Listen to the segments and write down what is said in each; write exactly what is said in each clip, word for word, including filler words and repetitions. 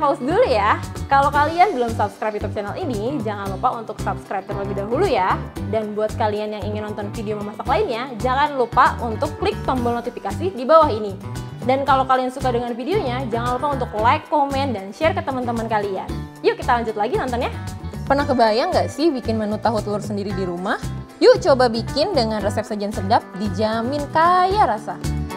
pause dulu ya. Kalau kalian belum subscribe YouTube channel ini, jangan lupa untuk subscribe terlebih dahulu ya. Dan buat kalian yang ingin nonton video memasak lainnya, jangan lupa untuk klik tombol notifikasi di bawah ini. Dan kalau kalian suka dengan videonya, jangan lupa untuk like, komen, dan share ke teman-teman kalian. Yuk kita lanjut lagi nontonnya. Pernah kebayang nggak sih bikin menu tahu telur sendiri di rumah? Yuk coba bikin dengan resep sajian sedap, dijamin kaya rasa.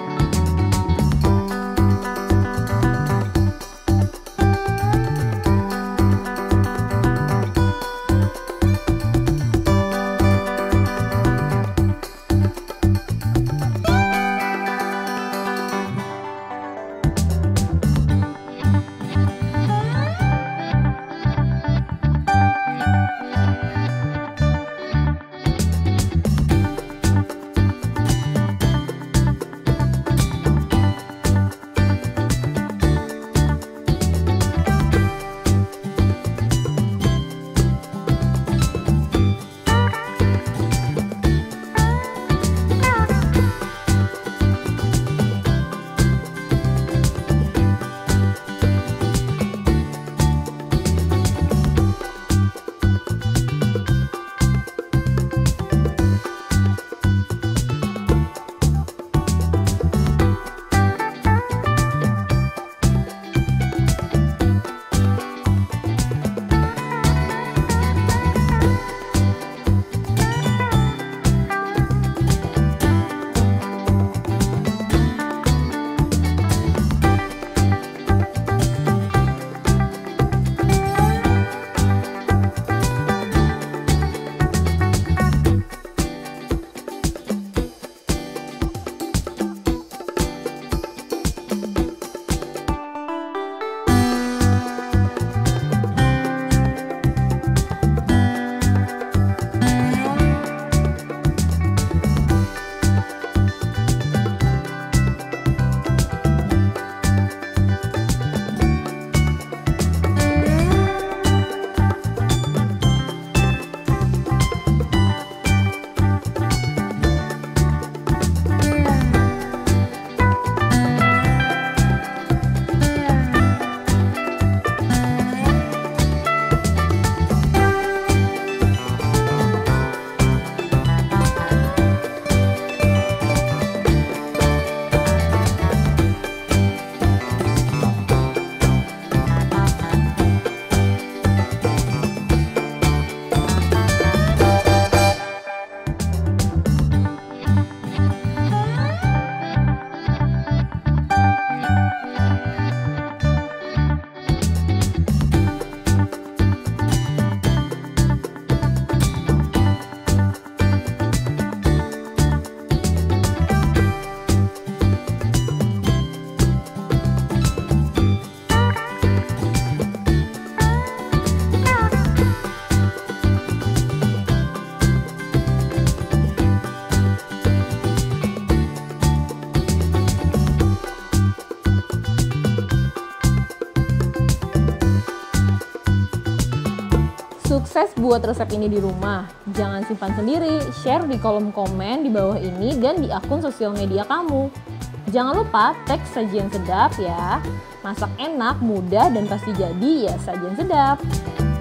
Sukses buat resep ini di rumah. Jangan simpan sendiri, share di kolom komen di bawah ini dan di akun sosial media kamu. Jangan lupa tag sajian sedap ya. Masak enak, mudah, dan pasti jadi ya sajian sedap.